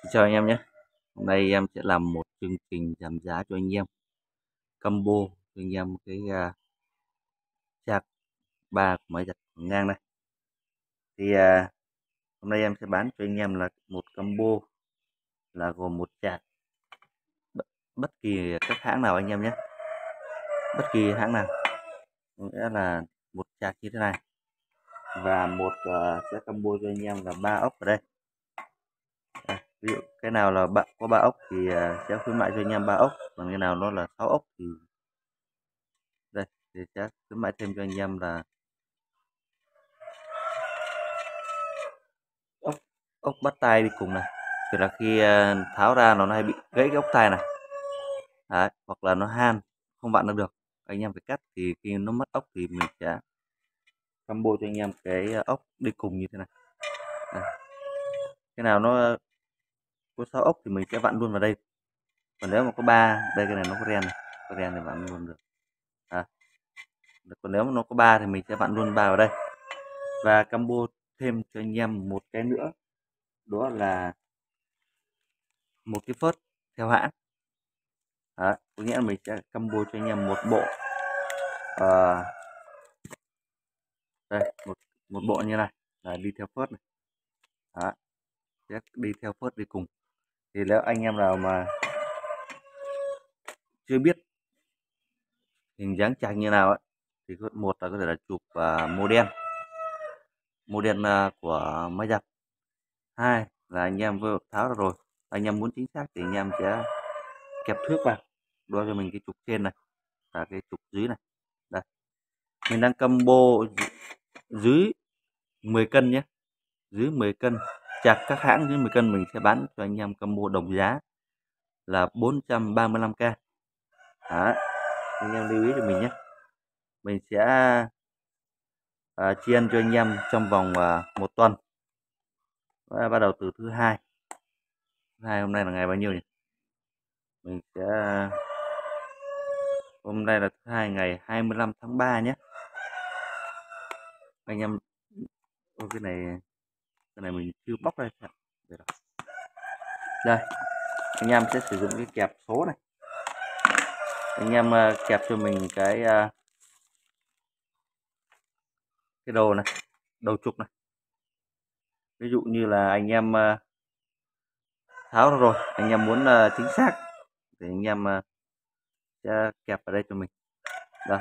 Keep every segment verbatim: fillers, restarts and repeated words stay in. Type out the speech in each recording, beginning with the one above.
Xin chào anh em nhé. Hôm nay em sẽ làm một chương trình giảm giá cho anh em, combo cho anh em cái uh, chạc ba của máy giặt Quảng ngang này. Thì uh, hôm nay em sẽ bán cho anh em là một combo là gồm một chạc bất, bất kỳ các hãng nào anh em nhé, bất kỳ hãng nào, nghĩa là một chạc như thế này và một uh, sẽ combo cho anh em là ba ốc ở đây. À, ví dụ cái nào là bạn có ba ốc thì uh, sẽ khuyến mại cho anh em ba ốc, còn cái nào nó là sáu ốc thì đây thì sẽ khuyến mại thêm cho anh em là ốc ốc bắt tay đi cùng này. Thì là khi uh, tháo ra nó hay bị gãy cái ốc tay này. Đấy, hoặc là nó han không vặn được, anh em phải cắt, thì khi nó mất ốc thì mình sẽ combo cho anh em cái ốc đi cùng như thế này. Đây. Cái nào nó có sáu ốc thì mình sẽ vặn luôn vào đây, còn nếu mà có ba, đây cái này nó có ren này, có ren thì vặn luôn được. À. Còn nếu mà nó có ba thì mình sẽ vặn luôn ba vào đây. Và combo thêm cho anh em một cái nữa, đó là một cái phớt theo hãng. Đó, có nghĩa là mình sẽ combo cho anh em một bộ à, đây một một bộ như này là đi theo phớt này. Đó, sẽ đi theo phớt đi cùng. Thì nếu anh em nào mà chưa biết hình dáng chạc như nào ấy, thì một là có thể là chụp uh, model model uh, của máy giặt. Hai là anh em vừa tháo ra rồi, anh em muốn chính xác thì anh em sẽ kẹp thước vào, đo cho mình cái trục trên này và cái trục dưới này. Đây, mình đang combo dưới mười cân nhé, dưới mười cân chạc các hãng dưới mười cân mình sẽ bán cho anh em combo đồng giá là bốn trăm ba mươi lăm k. Đó, anh em lưu ý cho mình nhé. Mình sẽ à, tri ân cho anh em trong vòng à, một tuần. Và bắt đầu từ thứ hai. Thứ hai hôm nay là ngày bao nhiêu nhỉ? Mình sẽ hôm nay là thứ hai ngày hai mươi lăm tháng ba nhé. Anh em ô, cái này cái này mình chưa bóc ra. Đây, anh em sẽ sử dụng cái kẹp số này. Anh em uh, kẹp cho mình cái uh, cái đầu này, đầu trục này. Ví dụ như là anh em uh, tháo ra rồi, anh em muốn uh, chính xác thì anh em uh, sẽ kẹp ở đây cho mình. Đây,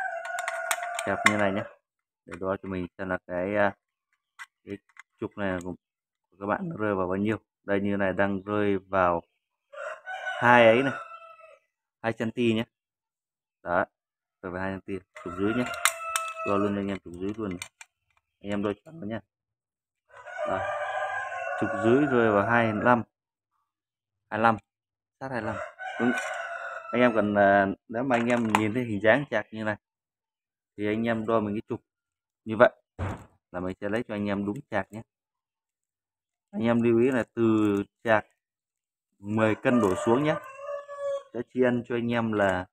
kẹp như này nhé, để đo cho mình xem là cái, uh, cái trục này của các bạn nó rơi vào bao nhiêu. Đây, như này đang rơi vào hai ấy này, hai cm nhé. Đó, rơi vào hai cm. Trục dưới nhé, đo luôn anh em trục dưới luôn, anh em đo chuẩn nó nhé. Đó, trục dưới rơi vào hai mươi lăm, hai mươi lăm, sát hai mươi lăm. Đúng. Anh em cần uh, nếu mà anh em nhìn thấy hình dáng chạc như này thì anh em đo mình cái trục như vậy là mình sẽ lấy cho anh em đúng chạc nhé. Anh em lưu ý là từ chạc mười cân đổ xuống nhé, sẽ tri ân cho anh em là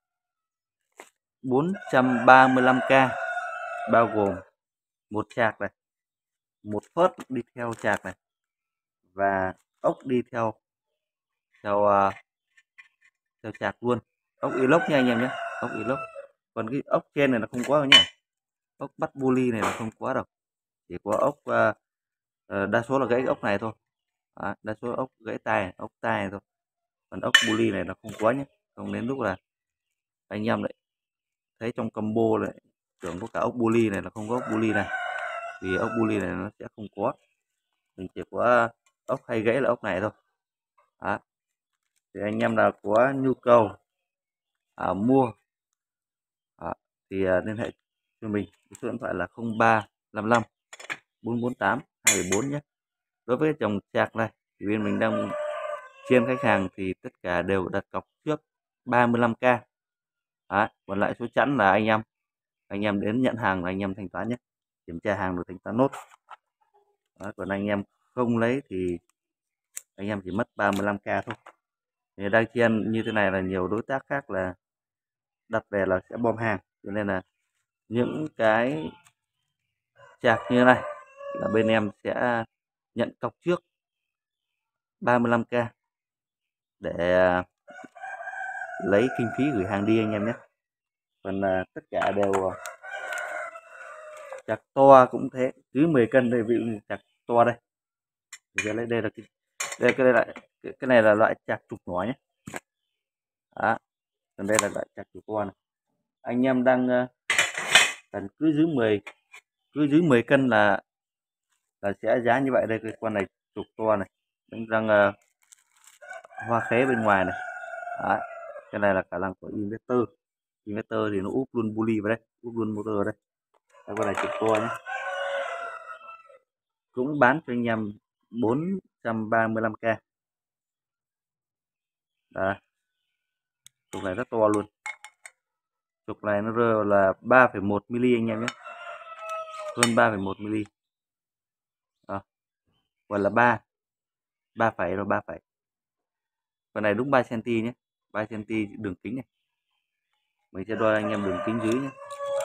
bốn trăm ba mươi lăm k, bao gồm một chạc này, một phớt đi theo chạc này và ốc đi theo theo uh, theo chạc luôn, ốc inox nha anh em nhé, ốc inox. Còn cái ốc trên này là không có đâu nhá, ốc bắt buli này là không có đâu, chỉ có ốc uh, uh, đa số là gãy ốc này thôi. Đó, đa số ốc gãy tai, ốc tai này thôi, còn ốc buli này là không có nhé. Không đến lúc là anh em lại thấy trong combo lại tưởng có cả ốc buli này là không có ốc buli này, vì ốc buli này nó sẽ không có, mình chỉ có ốc hay gãy là ốc này thôi. Đó, thì anh em nào có nhu cầu à, mua à, thì à, liên hệ cho mình, số điện thoại là không ba năm năm bốn bốn tám hai bảy bốn nhé. Đối với dòng chạc này thì bên mình đang chiên khách hàng thì tất cả đều đặt cọc trước ba mươi lăm k. Đó, còn lại số chẵn là anh em anh em đến nhận hàng là anh em thanh toán nhé, kiểm tra hàng được thanh toán nốt. Đó, còn anh em không lấy thì anh em chỉ mất ba mươi lăm k thôi. Thì đang chiên như thế này là nhiều đối tác khác là đặt về là sẽ bom hàng, cho nên là những cái chạc như này là bên em sẽ nhận cọc trước ba mươi lăm k để lấy kinh phí gửi hàng đi anh em nhé. Còn tất cả đều chạc to cũng thế, dưới mười cân đây, ví dụ như chạc to đây. Thì lấy đây là cái đây cái đây là cái, cái này là loại chạc trục nhỏ nhé. Đó. Còn đây là loại chạc trục to này. Anh em đang cần cứ dưới mười cứ dưới mười cân là là sẽ giá như vậy. Đây cái con này trục to này, đánh răng uh, hoa khế bên ngoài này. Đấy. Cái này là khả năng của inverter. Inverter thì nó úp luôn bully vào đây, úp luôn motor vào đây. Đây, con này trục to nhé, cũng bán cho anh em bốn trăm ba mươi lăm k. Đấy. Trục này rất to luôn. Trục này nó rơi là ba phẩy một mi-li anh em nhé, hơn ba phẩy một mi-li. À, gọi là ba ba phẩy rồi ba phẩy. Con này đúng ba xăng-ti-mét nhé, ba xăng-ti-mét đường kính này. Mình sẽ đo anh em đường kính dưới nhé.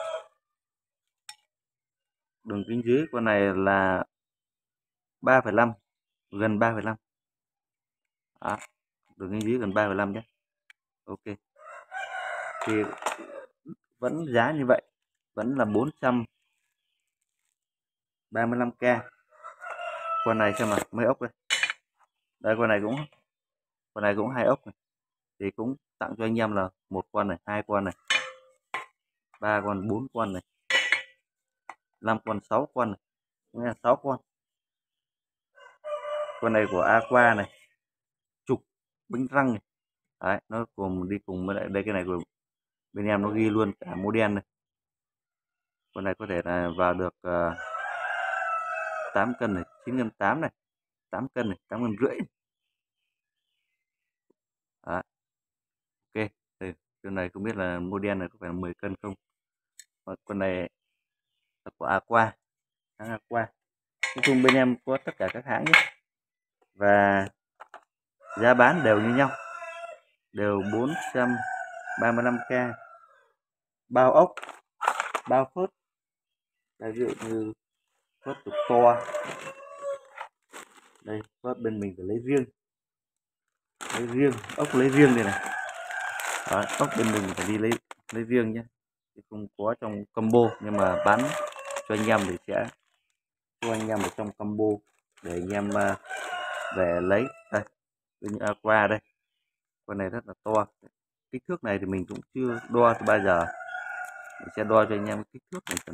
Đường kính dưới con này là ba phẩy năm, gần ba phẩy năm. Đó, đường kính dưới gần ba phẩy năm nhé. Ok. Thì vẫn giá như vậy, vẫn là bốn trăm ba mươi lăm k. Con này xem mà mấy ốc đây. Đây con này cũng con này cũng hai ốc này. Thì cũng tặng cho anh em là một con này, hai con này, ba con, bốn con này, năm con, sáu con này. Nghĩa là sáu con. Con này của Aqua này, trục bánh răng này. Đấy, nó cùng đi cùng với lại đây, cái này của bên em nó ghi luôn cả model này. Con này có thể là vào được uh, tám cân này, chín cân tám này, tám cân này, tám cân rưỡi. Đấy. Ok, đây, con này không biết là model này có phải là mười cân không. Và con này là của Aqua, hãng Aqua. Nói chung bên em có tất cả các hãng nhé. Và giá bán đều như nhau, đều bốn trăm ba mươi lăm k. Bao ốc, bao phớt. Đây, ví dụ như phớt trục to. Đây, phớt bên mình phải lấy riêng. Lấy riêng, ốc lấy riêng đây này. Đó, ốc bên mình phải đi lấy lấy riêng nhé. Không có trong combo, nhưng mà bán cho anh em thì sẽ cho anh em ở trong combo để anh em uh, về lấy. Đây, bên Aqua đây, con này rất là to. Kích thước này thì mình cũng chưa đo từ bao giờ. Mình sẽ đo cho anh em kích thước này.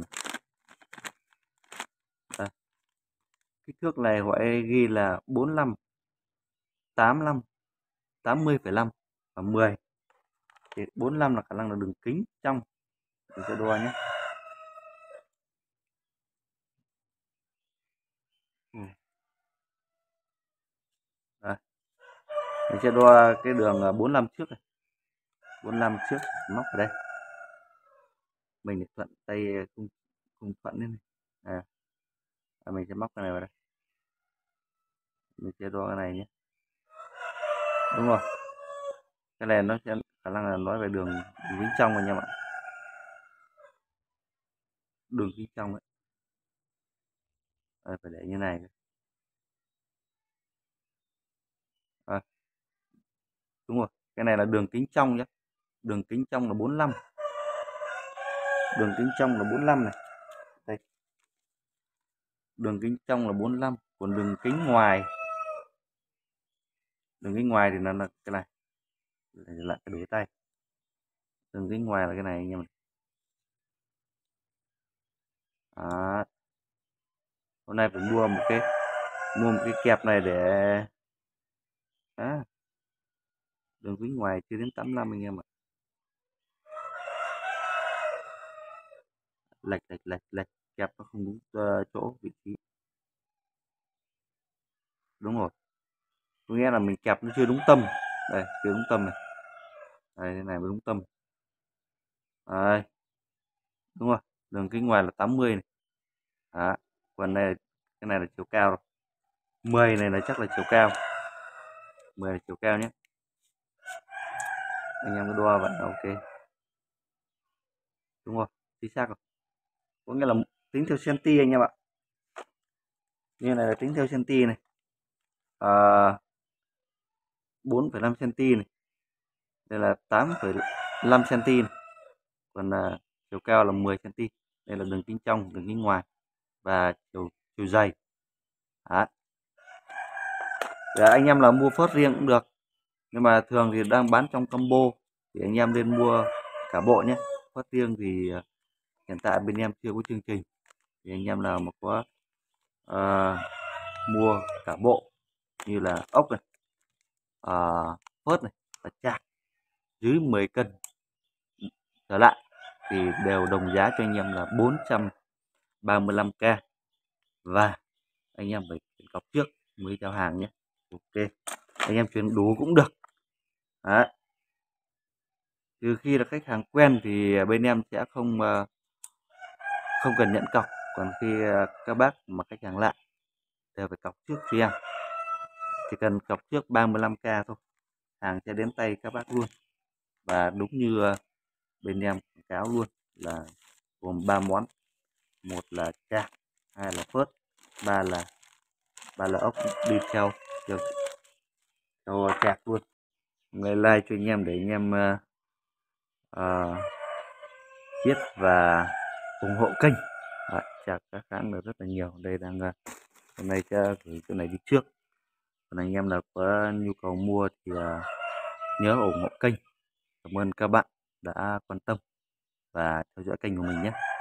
Đây. Kích thước này gọi ghi là bốn mươi lăm, tám mươi lăm, tám mươi phẩy năm và mười. Thì bốn mươi lăm là khả năng là đường kính trong. Mình sẽ đo nhé. Đây. Mình sẽ đo cái đường bốn mươi lăm trước này. bốn mươi lăm trước, móc vào đây. Mình để thuận tay cùng, cùng thuận lên này. À. À, mình sẽ móc cái này vào đây. Mình sẽ đo cái này nhé. Đúng rồi. Cái này nó sẽ khả năng là nói về đường kính trong anh em ạ. Đường kính trong ấy. À, phải để như này. À. Đúng rồi. Cái này là đường kính trong nhé. Đường kính trong là bốn mươi lăm. Đường kính trong là bốn mươi lăm này. Đây. Đường kính trong là bốn mươi lăm. Còn đường kính ngoài, đường kính ngoài thì nó là cái này. Để lại cái đuôi tay. Đường kính ngoài là cái này anh em. À. Hôm nay phải mua một cái mua một cái kẹp này để à, đường kính ngoài chưa đến tám mươi lăm anh em ạ. Lệch lệch lệch lệch kẹp nó không đúng uh, chỗ vị trí. Đúng rồi, có nghĩa là mình kẹp nó chưa đúng tâm. Đây, chưa đúng tâm này. Đây, thế này mới đúng tâm. Đây. Đúng rồi, đường kính ngoài là tám mươi này. Đó. Còn đây, cái này là chiều cao rồi. mười này là chắc là chiều cao. mười là chiều cao nhé. Anh em cứ đo vậy là ok. Đúng rồi, chính xác rồi. Có nghĩa là tính theo centi anh em ạ. Như này là tính theo centi này. À, bốn phẩy năm xăng-ti-mét này, đây là tám phẩy năm xăng-ti-mét này. Còn là chiều cao là mười xăng-ti-mét. Đây là đường kính trong, đường kính ngoài và chiều chiều dày. Đấy. Để anh em là mua phớt riêng cũng được, nhưng mà thường thì đang bán trong combo thì anh em nên mua cả bộ nhé. Phớt riêng thì hiện tại bên em chưa có chương trình, thì anh em nào mà có uh, mua cả bộ như là ốc này, uh, phớt này và chạc dưới mười cân trở lại thì đều đồng giá cho anh em là bốn trăm ba mươi lăm k, và anh em phải chuyển cọc trước mới giao hàng nhé. Ok, anh em chuyển đủ cũng được. Đấy. Trừ khi là khách hàng quen thì bên em sẽ không uh, không cần nhận cọc, còn khi uh, các bác mà khách hàng lạ đều phải cọc trước cho em, chỉ cần cọc trước ba mươi lăm k thôi, hàng sẽ đến tay các bác luôn. Và đúng như uh, bên em quảng cáo luôn là gồm ba món, một là chạc, hai là phớt, ba là ba là ốc đi theo theo, theo chạc luôn. Người like cho anh em để anh em uh, uh, biết và ủng hộ kênh. Đấy, chạc các hãng là rất là nhiều. Đây đang uh, hôm nay sẽ gửi cái này đi trước, còn anh em nào có nhu cầu mua thì uh, nhớ ủng hộ kênh. Cảm ơn các bạn đã quan tâm và theo dõi kênh của mình nhé.